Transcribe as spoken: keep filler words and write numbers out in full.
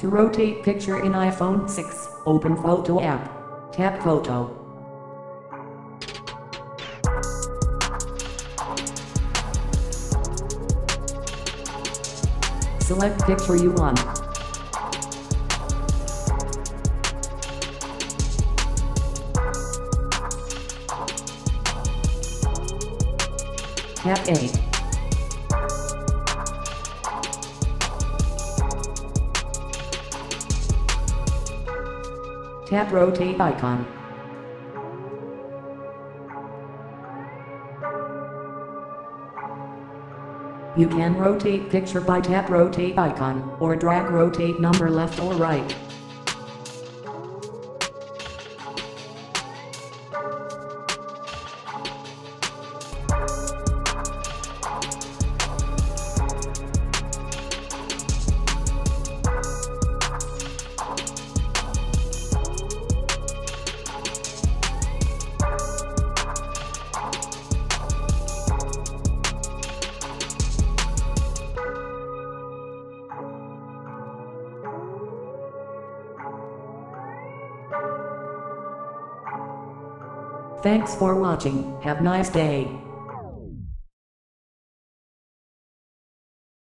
To rotate picture in iPhone six, open Photo app. Tap Photo. Select picture you want. Tap A. Tap rotate icon. You can rotate picture by tap rotate icon, or drag rotate number left or right. Thanks for watching. Have a nice day.